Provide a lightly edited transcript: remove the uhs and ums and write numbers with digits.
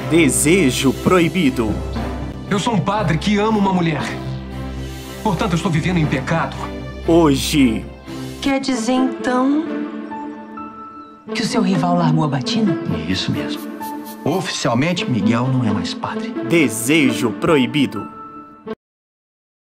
Desejo proibido. Eu sou um padre que ama uma mulher. Portanto, eu estou vivendo em pecado. Hoje. Quer dizer, então, que o seu rival largou a batina? Isso mesmo. Oficialmente, Miguel não é mais padre. Desejo proibido.